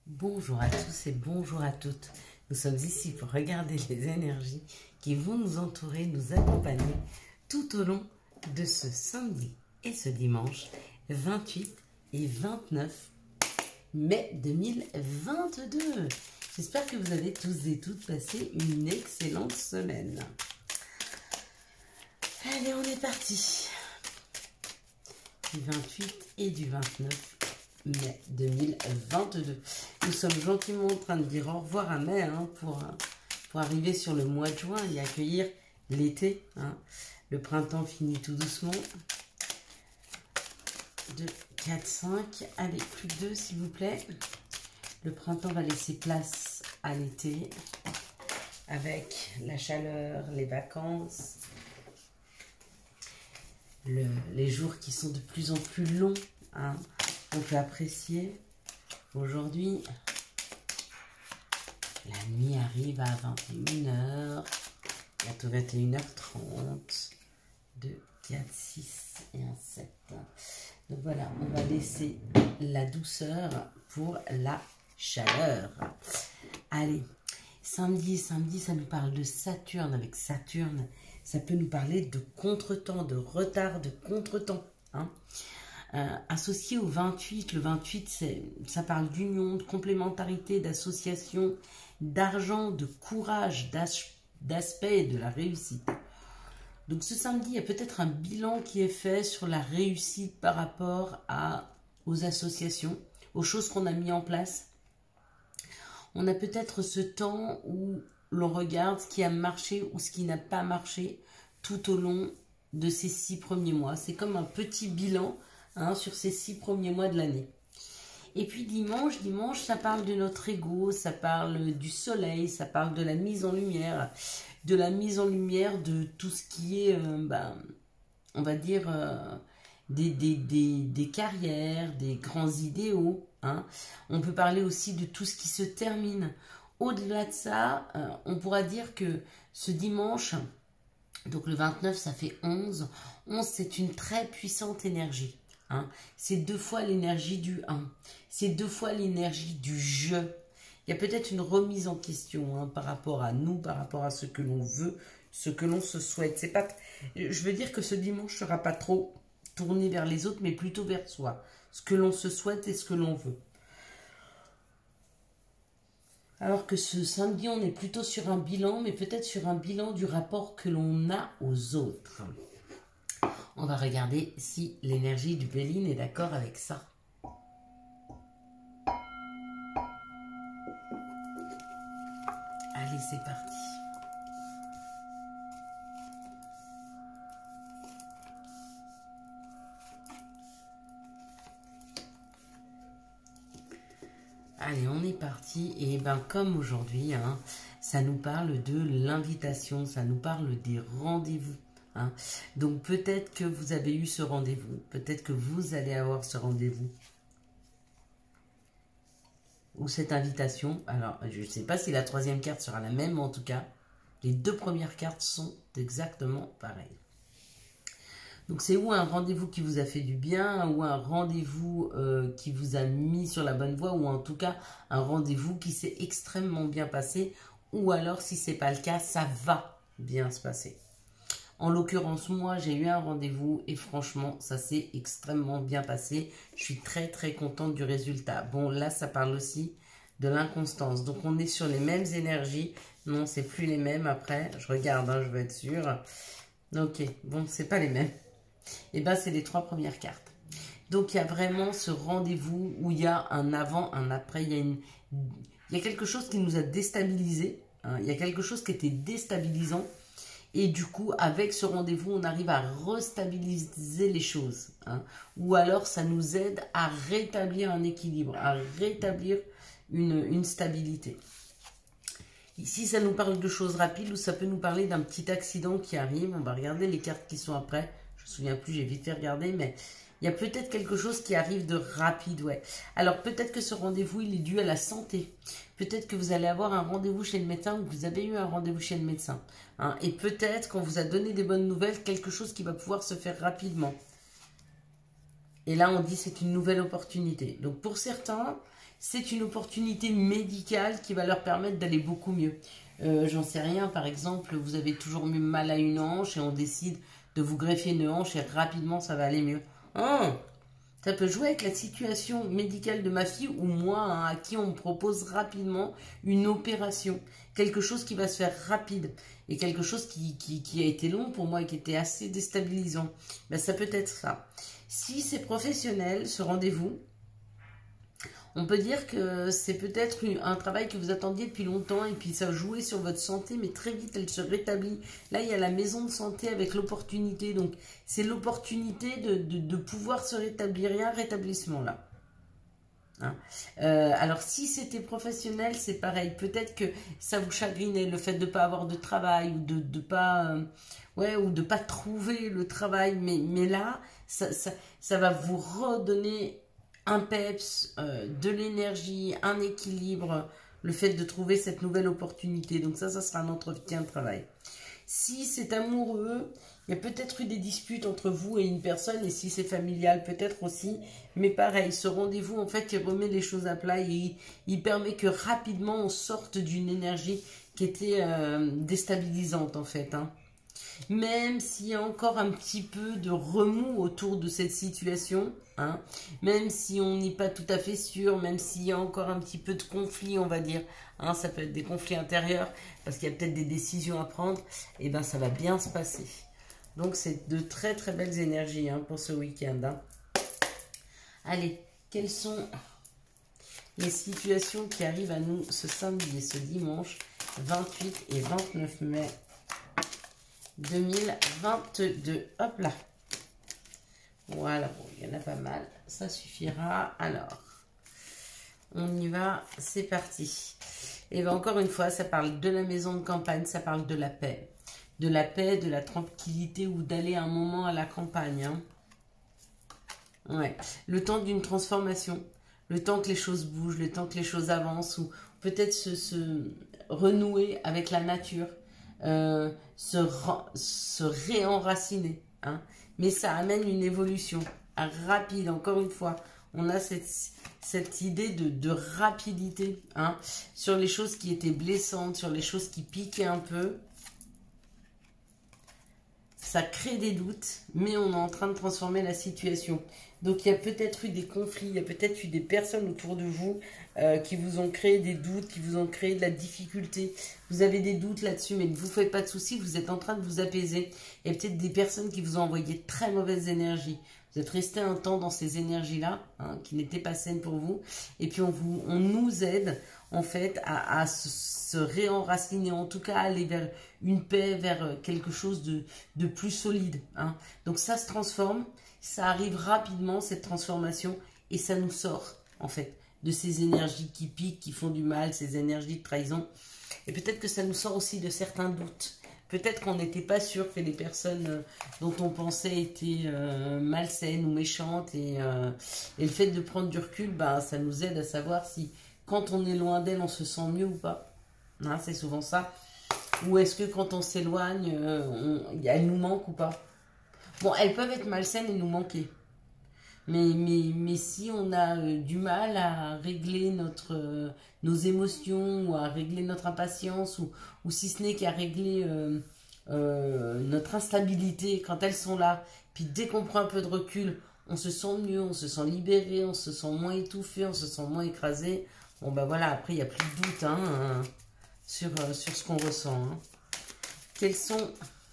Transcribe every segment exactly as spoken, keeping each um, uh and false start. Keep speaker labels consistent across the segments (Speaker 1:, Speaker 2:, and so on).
Speaker 1: Bonjour à tous et bonjour à toutes. Nous sommes ici pour regarder les énergies qui vont nous entourer, nous accompagner tout au long de ce samedi et ce dimanche vingt-huit et vingt-neuf mai deux mille vingt-deux. J'espère que vous avez tous et toutes passé une excellente semaine. Allez, on est parti. Du vingt-huit et du vingt-neuf mai deux mille vingt-deux. Nous sommes gentiment en train de dire au revoir à mai hein, pour, pour arriver sur le mois de juin et accueillir l'été. Hein. Le printemps finit tout doucement. deux, quatre, cinq. Allez, plus que deux s'il vous plaît. Le printemps va laisser place à l'été avec la chaleur, les vacances, le, les jours qui sont de plus en plus longs. Hein. On peut apprécier. Aujourd'hui, la nuit arrive à vingt et une heures, bientôt vingt et une heures trente, deux, quatre, six et un sept. Donc voilà, on va laisser la douceur pour la chaleur. Allez, samedi, samedi, ça nous parle de Saturne. Avec Saturne, ça peut nous parler de contretemps, de retard, de contretemps. Hein. Euh, associé au vingt-huit, le vingt-huit, ça parle d'union, de complémentarité, d'association, d'argent, de courage, d'aspect et de la réussite. Donc ce samedi, il y a peut-être un bilan qui est fait sur la réussite par rapport à, aux associations, aux choses qu'on a mis en place. On a peut-être ce temps où l'on regarde ce qui a marché ou ce qui n'a pas marché tout au long de ces six premiers mois. C'est comme un petit bilan Hein, sur ces six premiers mois de l'année. Et puis dimanche, dimanche, ça parle de notre ego, ça parle du soleil, ça parle de la mise en lumière, de la mise en lumière de tout ce qui est, euh, ben, on va dire, euh, des, des, des, des carrières, des grands idéaux. Hein. On peut parler aussi de tout ce qui se termine. Au-delà de ça, euh, on pourra dire que ce dimanche, donc le vingt-neuf, ça fait onze. onze, c'est une très puissante énergie. Hein. C'est deux fois l'énergie du un. C'est deux fois l'énergie du je. Il y a peut-être une remise en question hein, par rapport à nous, par rapport à ce que l'on veut, ce que l'on se souhaite. C'est pas, je veux dire que ce dimanche ne sera pas trop tourné vers les autres, mais plutôt vers soi. Ce que l'on se souhaite et ce que l'on veut. Alors que ce samedi, on est plutôt sur un bilan, mais peut-être sur un bilan du rapport que l'on a aux autres. On va regarder si l'énergie du Béline est d'accord avec ça. Allez, c'est parti. Allez, on est parti. Et ben comme aujourd'hui, hein, ça nous parle de l'invitation, ça nous parle des rendez-vous. Hein. Donc peut-être que vous avez eu ce rendez-vous, peut-être que vous allez avoir ce rendez-vous ou cette invitation. Alors je ne sais pas si la troisième carte sera la même, mais en tout cas les deux premières cartes sont exactement pareilles. Donc c'est ou un rendez-vous qui vous a fait du bien, ou un rendez-vous euh, qui vous a mis sur la bonne voie, ou en tout cas un rendez-vous qui s'est extrêmement bien passé, ou alors si ce n'est pas le cas, ça va bien se passer. En l'occurrence, moi, j'ai eu un rendez-vous et franchement, ça s'est extrêmement bien passé. Je suis très, très contente du résultat. Bon, là, ça parle aussi de l'inconstance. Donc, on est sur les mêmes énergies. Non, c'est plus les mêmes après. Je regarde, hein, je veux être sûre. Ok, bon, c'est pas les mêmes. Et bien, c'est les trois premières cartes. Donc, il y a vraiment ce rendez-vous où il y a un avant, un après. Il y a, une... il y a quelque chose qui nous a déstabilisés. Hein. Il y a quelque chose qui était déstabilisant. Et du coup, avec ce rendez-vous, on arrive à restabiliser les choses. Hein. Ou alors, ça nous aide à rétablir un équilibre, à rétablir une, une stabilité. Ici, ça nous parle de choses rapides ou ça peut nous parler d'un petit accident qui arrive. On va regarder les cartes qui sont après. Je ne me souviens plus, j'ai vite fait regarder, mais il y a peut-être quelque chose qui arrive de rapide, ouais. Alors, peut-être que ce rendez-vous, il est dû à la santé. Peut-être que vous allez avoir un rendez-vous chez le médecin ou que vous avez eu un rendez-vous chez le médecin. Hein, et peut-être qu'on vous a donné des bonnes nouvelles, quelque chose qui va pouvoir se faire rapidement. Et là, on dit c'est une nouvelle opportunité. Donc, pour certains, c'est une opportunité médicale qui va leur permettre d'aller beaucoup mieux. Euh, J'en sais rien, par exemple, vous avez toujours mal à une hanche et on décide de vous greffer une hanche et rapidement ça va aller mieux. Oh, ça peut jouer avec la situation médicale de ma fille ou moi, hein, à qui on me propose rapidement une opération. Quelque chose qui va se faire rapide et quelque chose qui, qui, qui a été long pour moi et qui était assez déstabilisant. Ben, ça peut être ça. Si c'est professionnel, ce rendez-vous, on peut dire que c'est peut-être un travail que vous attendiez depuis longtemps et puis ça jouait sur votre santé, mais très vite elle se rétablit. Là, il y a la maison de santé avec l'opportunité. Donc, c'est l'opportunité de, de, de pouvoir se rétablir. Il y a un rétablissement là. Hein. Euh, alors, si c'était professionnel, c'est pareil. Peut-être que ça vous chagrinait, le fait de ne pas avoir de travail ou de ne pas, euh, ouais, ou de pas trouver le travail. Mais, mais là, ça, ça, ça va vous redonner un peps, euh, de l'énergie, un équilibre, le fait de trouver cette nouvelle opportunité. Donc ça, ça sera un entretien de travail. Si c'est amoureux, il y a peut-être eu des disputes entre vous et une personne, et si c'est familial, peut-être aussi. Mais pareil, ce rendez-vous, en fait, il remet les choses à plat et il, il permet que rapidement on sorte d'une énergie qui était euh, déstabilisante, en fait, hein. Même s'il y a encore un petit peu de remous autour de cette situation, hein, même si on n'est pas tout à fait sûr, même s'il y a encore un petit peu de conflit, on va dire, hein, ça peut être des conflits intérieurs, parce qu'il y a peut-être des décisions à prendre, et bien ça va bien se passer. Donc c'est de très très belles énergies, hein, pour ce week-end, hein. Allez, quelles sont les situations qui arrivent à nous ce samedi et ce dimanche vingt-huit et vingt-neuf mai deux mille vingt-deux. Hop là. Voilà, bon, il y en a pas mal. Ça suffira. Alors, on y va. C'est parti. Et bien, encore une fois, ça parle de la maison de campagne, ça parle de la paix. De la paix, de la tranquillité ou d'aller un moment à la campagne, hein. Ouais. Le temps d'une transformation. Le temps que les choses bougent, le temps que les choses avancent ou peut-être se, se renouer avec la nature. Euh, se, se réenraciner, hein. Mais ça amène une évolution rapide. Encore une fois, on a cette, cette idée de, de rapidité, hein, sur les choses qui étaient blessantes, sur les choses qui piquaient un peu. Ça crée des doutes, mais on est en train de transformer la situation. Donc il y a peut-être eu des conflits, il y a peut-être eu des personnes autour de vous euh, qui vous ont créé des doutes, qui vous ont créé de la difficulté. Vous avez des doutes là-dessus, mais ne vous faites pas de soucis, vous êtes en train de vous apaiser. Il y a peut-être des personnes qui vous ont envoyé de très mauvaises énergies. Vous êtes resté un temps dans ces énergies-là, hein, qui n'étaient pas saines pour vous. Et puis on, vous, on nous aide en fait à, à se, se réenraciner, en tout cas à aller vers une paix, vers quelque chose de, de plus solide, hein. Donc ça se transforme, ça arrive rapidement cette transformation et ça nous sort en fait de ces énergies qui piquent, qui font du mal, ces énergies de trahison. Et peut-être que ça nous sort aussi de certains doutes. Peut-être qu'on n'était pas sûr que les personnes dont on pensait étaient euh, malsaines ou méchantes. Et, euh, et le fait de prendre du recul, bah, ça nous aide à savoir si, quand on est loin d'elles, on se sent mieux ou pas. Hein, c'est souvent ça. Ou est-ce que quand on s'éloigne, euh, elles nous manquent ou pas? Bon, elles peuvent être malsaines et nous manquer. Mais, mais, mais si on a euh, du mal à régler notre, euh, nos émotions ou à régler notre impatience ou, ou si ce n'est qu'à régler euh, euh, notre instabilité quand elles sont là, puis dès qu'on prend un peu de recul, on se sent mieux, on se sent libéré, on se sent moins étouffé, on se sent moins écrasé. Bon ben voilà, après il n'y a plus de doute, hein, euh, sur, euh, sur ce qu'on ressent, hein. Quels sont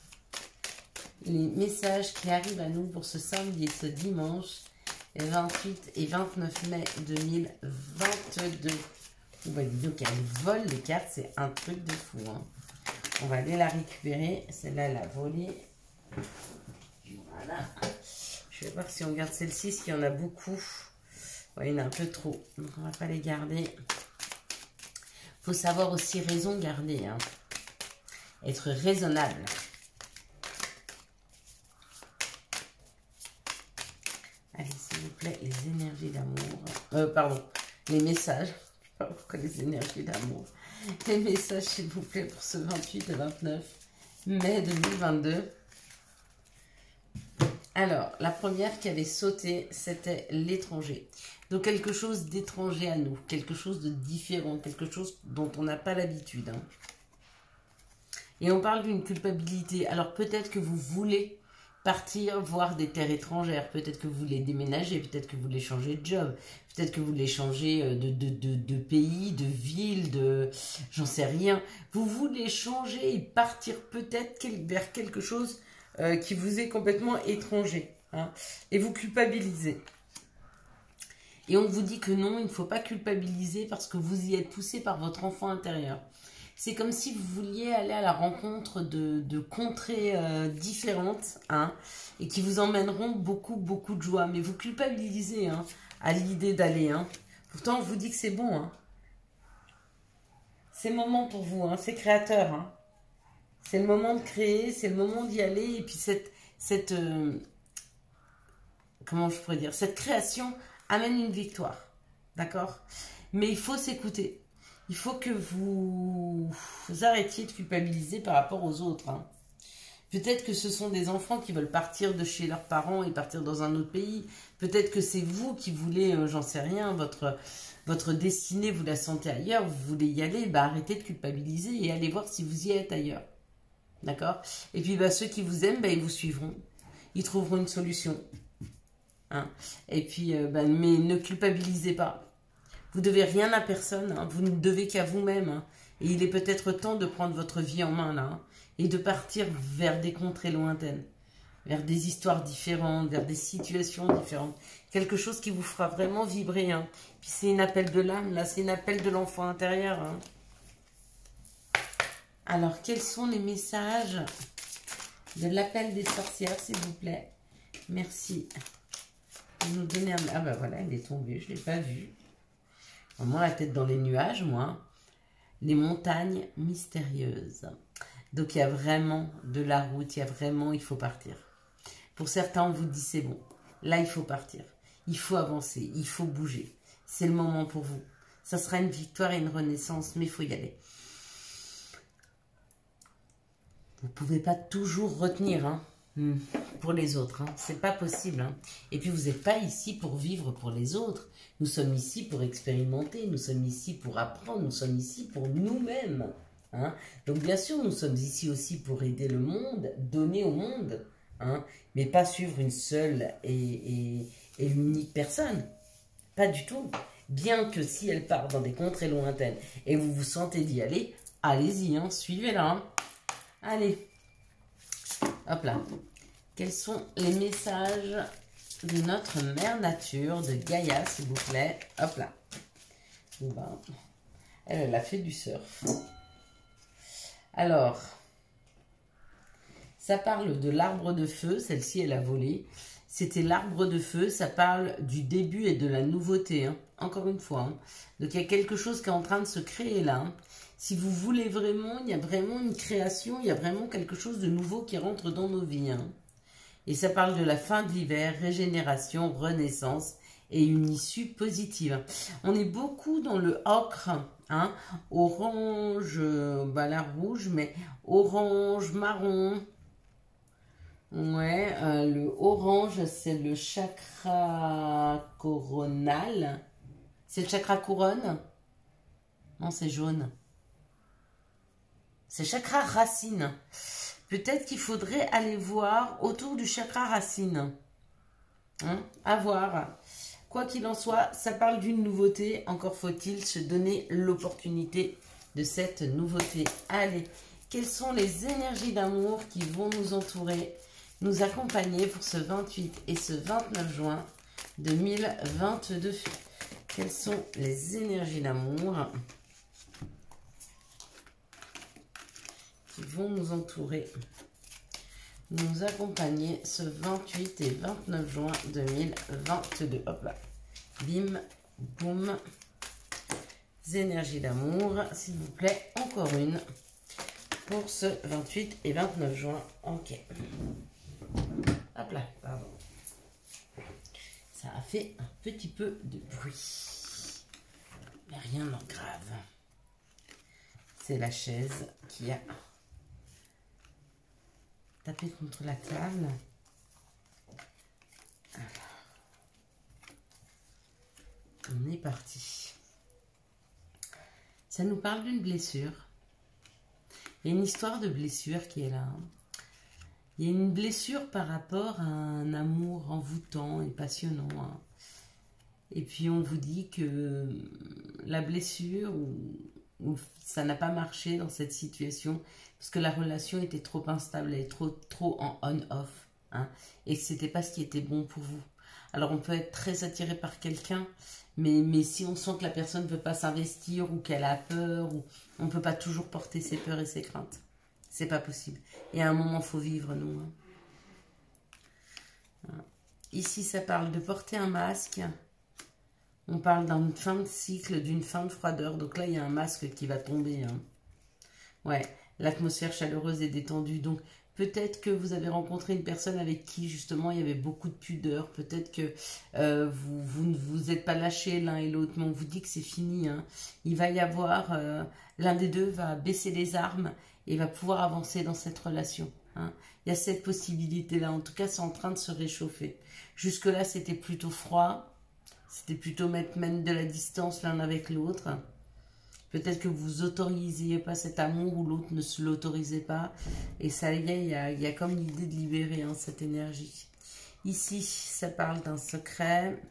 Speaker 1: les messages qui arrivent à nous pour ce samedi et ce dimanche vingt-huit et vingt-neuf mai deux mille vingt-deux. On va dire qu'elle vole les cartes, c'est un truc de fou, hein. On va aller la récupérer. Celle-là, elle a volé. Voilà. Je vais voir si on garde celle-ci, s'il y en a beaucoup. Ouais, il y en a un peu trop. Donc, on va pas les garder. Il faut savoir aussi raison garder, hein. Être raisonnable. Allez, s'il vous plaît, les énergies d'amour. Euh, pardon, les messages. Je sais pas pourquoi les énergies d'amour. Les messages, s'il vous plaît, pour ce vingt-huit et vingt-neuf mai deux mille vingt-deux. Alors, la première qui avait sauté, c'était l'étranger. Donc, quelque chose d'étranger à nous, quelque chose de différent, quelque chose dont on n'a pas l'habitude. Hein. Et on parle d'une culpabilité. Alors, peut-être que vous voulez partir voir des terres étrangères, peut-être que vous voulez déménager, peut-être que vous voulez changer de job, peut-être que vous voulez changer de, de, de, de pays, de ville, de... j'en sais rien. Vous voulez changer et partir peut-être vers quelque chose euh, qui vous est complètement étranger. Hein, et vous culpabilisez. Et on vous dit que non, il ne faut pas culpabiliser parce que vous y êtes poussé par votre enfant intérieur. C'est comme si vous vouliez aller à la rencontre de, de contrées euh, différentes, hein, et qui vous emmèneront beaucoup, beaucoup de joie. Mais vous culpabilisez hein, à l'idée d'aller. Hein. Pourtant, on vous dit que c'est bon. Hein. C'est le moment pour vous, hein, c'est créateur. Hein. C'est le moment de créer, c'est le moment d'y aller. Et puis cette, cette euh, comment je pourrais dire, cette création amène une victoire. D'accord? Mais il faut s'écouter. Il faut que vous, vous arrêtiez de culpabiliser par rapport aux autres. Hein. Peut-être que ce sont des enfants qui veulent partir de chez leurs parents et partir dans un autre pays. Peut-être que c'est vous qui voulez, euh, j'en sais rien, votre, votre destinée, vous la sentez ailleurs, vous voulez y aller, bah arrêtez de culpabiliser et allez voir si vous y êtes ailleurs. D'accord? Et puis bah, ceux qui vous aiment, bah, ils vous suivront. Ils trouveront une solution. Hein. Et puis, euh, bah, mais ne culpabilisez pas. Vous ne devez rien à personne, hein. Vous ne devez qu'à vous-même. Hein. Et il est peut-être temps de prendre votre vie en main là, hein, et de partir vers des contrées lointaines, vers des histoires différentes, vers des situations différentes. Quelque chose qui vous fera vraiment vibrer. Hein. Puis c'est un appel de l'âme, là, c'est un appel de l'enfant intérieur. Hein. Alors, quels sont les messages de l'appel des sorcières, s'il vous plaît? Merci. Vous nous donnez un... Ah ben voilà, il est tombé, je ne l'ai pas vu. Moi, la tête dans les nuages, moi. Les montagnes mystérieuses. Donc, il y a vraiment de la route, il y a vraiment, il faut partir. Pour certains, on vous dit c'est bon. Là, il faut partir. Il faut avancer, il faut bouger. C'est le moment pour vous. Ça sera une victoire et une renaissance, mais il faut y aller. Vous ne pouvez pas toujours retenir, hein, pour les autres. Hein. C'est pas possible. Hein. Et puis, vous n'êtes pas ici pour vivre pour les autres. Nous sommes ici pour expérimenter. Nous sommes ici pour apprendre. Nous sommes ici pour nous-mêmes. Hein. Donc, bien sûr, nous sommes ici aussi pour aider le monde, donner au monde. Hein, mais pas suivre une seule et, et, et unique personne. Pas du tout. Bien que si elle part dans des contrées lointaines et vous vous sentez d'y aller, allez-y, hein, suivez-la. Hein. Allez. Hop là. Quels sont les messages de notre mère nature, de Gaïa, s'il vous plaît? Hop là. Ben, elle, elle a fait du surf. Alors, ça parle de l'arbre de feu. Celle-ci, elle a volé. C'était l'arbre de feu. Ça parle du début et de la nouveauté. Hein. Encore une fois. Hein. Donc, il y a quelque chose qui est en train de se créer là. Hein. Si vous voulez vraiment, il y a vraiment une création, il y a vraiment quelque chose de nouveau qui rentre dans nos vies. Hein. Et ça parle de la fin de l'hiver, régénération, renaissance et une issue positive. On est beaucoup dans le ocre, hein, orange, bah la rouge, mais orange, marron. Ouais, euh, le orange, c'est le chakra coronal. C'est le chakra couronne? Non, c'est jaune. C'est chakra racine. Peut-être qu'il faudrait aller voir autour du chakra racine. Hein, à voir. Quoi qu'il en soit, ça parle d'une nouveauté. Encore faut-il se donner l'opportunité de cette nouveauté. Allez, quelles sont les énergies d'amour qui vont nous entourer, nous accompagner pour ce vingt-huit et ce vingt-neuf juin deux mille vingt-deux? Quelles sont les énergies d'amour qui vont nous entourer, nous accompagner ce vingt-huit et vingt-neuf juin deux mille vingt-deux. Hop là. Bim, boum. Énergie d'amour, s'il vous plaît. Encore une pour ce vingt-huit et vingt-neuf juin. Ok. Hop là, pardon. Ça a fait un petit peu de bruit. Mais rien de grave. C'est la chaise qui a tapé contre la table. On est parti. Ça nous parle d'une blessure. Il y a une histoire de blessure qui est là. Il y a une blessure par rapport à un amour envoûtant et passionnant. Et puis on vous dit que la blessure, ou, ou ça n'a pas marché dans cette situation, parce que la relation était trop instable, elle est trop, trop en on-off, hein, et que c'était pas ce qui était bon pour vous. Alors on peut être très attiré par quelqu'un, mais, mais si on sent que la personne ne veut pas s'investir ou qu'elle a peur, ou, on ne peut pas toujours porter ses peurs et ses craintes. C'est pas possible. Et à un moment, il faut vivre, nous. Hein. Voilà. Ici, ça parle de porter un masque. On parle d'une fin de cycle, d'une fin de froideur. Donc là, il y a un masque qui va tomber. Hein. Ouais, l'atmosphère chaleureuse et détendue. Donc, peut-être que vous avez rencontré une personne avec qui, justement, il y avait beaucoup de pudeur. Peut-être que euh, vous, vous ne vous êtes pas lâchés l'un et l'autre, mais on vous dit que c'est fini. Hein. Il va y avoir... Euh, l'un des deux va baisser les armes et va pouvoir avancer dans cette relation. Hein. Il y a cette possibilité-là. En tout cas, c'est en train de se réchauffer. Jusque-là, c'était plutôt froid. C'était plutôt mettre même de la distance l'un avec l'autre. Peut-être que vous n'autorisiez pas cet amour ou l'autre ne se l'autorisait pas. Et ça y est, il y a, il y a comme l'idée de libérer hein, cette énergie. Ici, ça parle d'un secret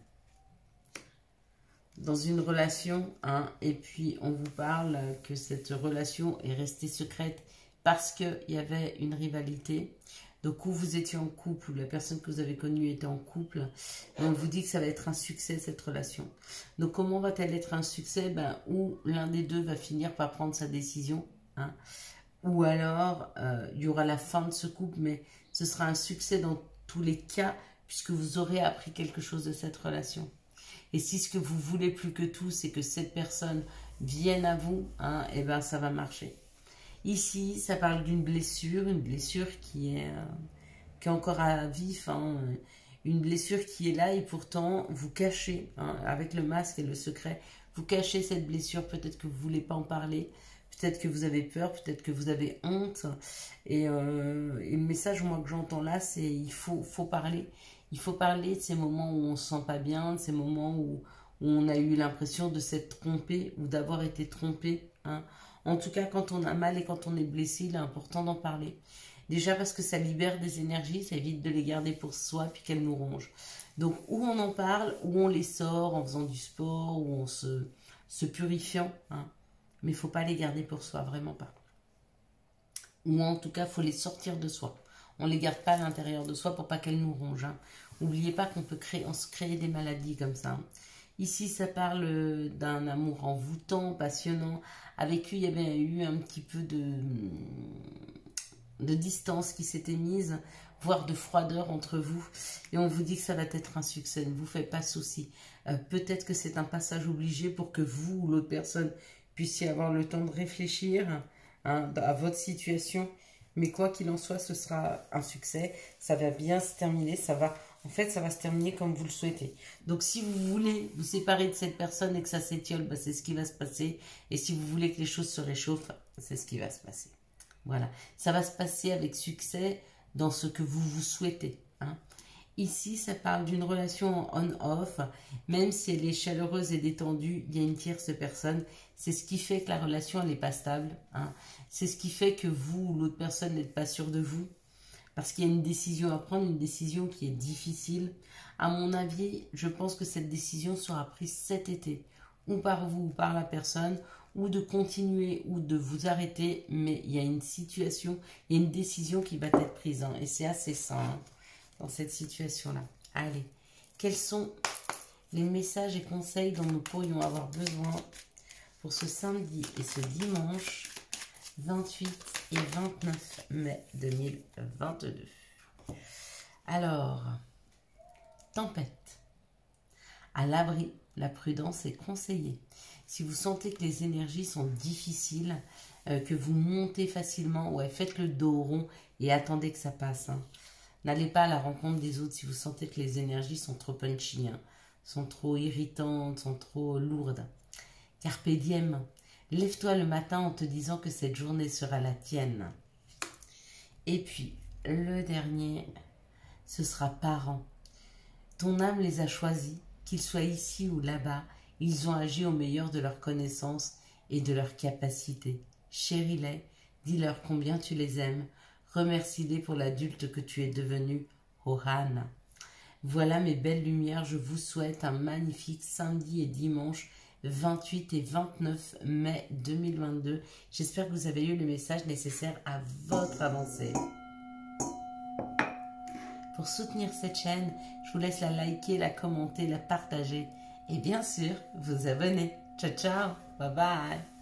Speaker 1: dans une relation. Hein, et puis, on vous parle que cette relation est restée secrète parce qu'il y avait une rivalité. Donc, où vous étiez en couple, ou la personne que vous avez connue était en couple, on vous dit que ça va être un succès, cette relation. Donc, comment va-t-elle être un succès? Ben, où l'un des deux va finir par prendre sa décision, hein, ou alors, euh, il y aura la fin de ce couple, mais ce sera un succès dans tous les cas, puisque vous aurez appris quelque chose de cette relation. Et si ce que vous voulez plus que tout, c'est que cette personne vienne à vous, hein, et ben, ça va marcher. Ici, ça parle d'une blessure, une blessure qui est, euh, qui est encore à vif, hein, une blessure qui est là et pourtant vous cachez, hein, avec le masque et le secret, vous cachez cette blessure, peut-être que vous ne voulez pas en parler, peut-être que vous avez peur, peut-être que vous avez honte. Et, euh, et le message moi que j'entends là, c'est il faut, faut parler. Il faut parler de ces moments où on ne se sent pas bien, de ces moments où, où on a eu l'impression de s'être trompé ou d'avoir été trompé, hein. En tout cas, quand on a mal et quand on est blessé, il est important d'en parler. Déjà parce que ça libère des énergies, ça évite de les garder pour soi puis qu'elles nous rongent. Donc, où on en parle, où on les sort en faisant du sport, ou en se, se purifiant. Hein. Mais il ne faut pas les garder pour soi, vraiment pas. Ou en tout cas, il faut les sortir de soi. On ne les garde pas à l'intérieur de soi pour pas qu'elles nous rongent. Hein. N'oubliez pas qu'on peut créer, on se créer des maladies comme ça. Hein. Ici, ça parle d'un amour envoûtant, passionnant. Avec lui, il y avait eu un petit peu de, de distance qui s'était mise, voire de froideur entre vous. Et on vous dit que ça va être un succès, ne vous faites pas souci. Euh, Peut-être que c'est un passage obligé pour que vous ou l'autre personne puissiez avoir le temps de réfléchir, hein, à votre situation. Mais quoi qu'il en soit, ce sera un succès. Ça va bien se terminer, ça va... En fait, ça va se terminer comme vous le souhaitez. Donc, si vous voulez vous séparer de cette personne et que ça s'étiole, bah, c'est ce qui va se passer. Et si vous voulez que les choses se réchauffent, c'est ce qui va se passer. Voilà. Ça va se passer avec succès dans ce que vous vous souhaitez. Hein. Ici, ça parle d'une relation on-off. Même si elle est chaleureuse et détendue, il y a une tierce personne. C'est ce qui fait que la relation, elle n'est pas stable. Hein. C'est ce qui fait que vous ou l'autre personne n'êtes pas sûr de vous. Parce qu'il y a une décision à prendre, une décision qui est difficile. À mon avis, je pense que cette décision sera prise cet été. Ou par vous, ou par la personne, ou de continuer, ou de vous arrêter. Mais il y a une situation, il y a une décision qui va être prise. Hein, et c'est assez sain hein, dans cette situation-là. Allez, quels sont les messages et conseils dont nous pourrions avoir besoin pour ce samedi et ce dimanche vingt-huit et vingt-neuf mai deux mille vingt-deux. Alors, tempête. À l'abri, la prudence est conseillée. Si vous sentez que les énergies sont difficiles, euh, que vous montez facilement, ouais, faites le dos rond et attendez que ça passe. Hein. N'allez pas à la rencontre des autres si vous sentez que les énergies sont trop punchy, hein, sont trop irritantes, sont trop lourdes. Carpe diem. Lève-toi le matin en te disant que cette journée sera la tienne. Et puis, le dernier, ce sera parents. Ton âme les a choisis, qu'ils soient ici ou là-bas. Ils ont agi au meilleur de leurs connaissances et de leurs capacités. Chéris-les, dis-leur combien tu les aimes. Remercie-les pour l'adulte que tu es devenu, Ohana. Voilà mes belles lumières, je vous souhaite un magnifique samedi et dimanche vingt-huit et vingt-neuf mai deux mille vingt-deux. J'espère que vous avez eu le message nécessaire à votre avancée. Pour soutenir cette chaîne, je vous laisse la liker, la commenter, la partager et bien sûr vous abonner. Ciao ciao, bye bye.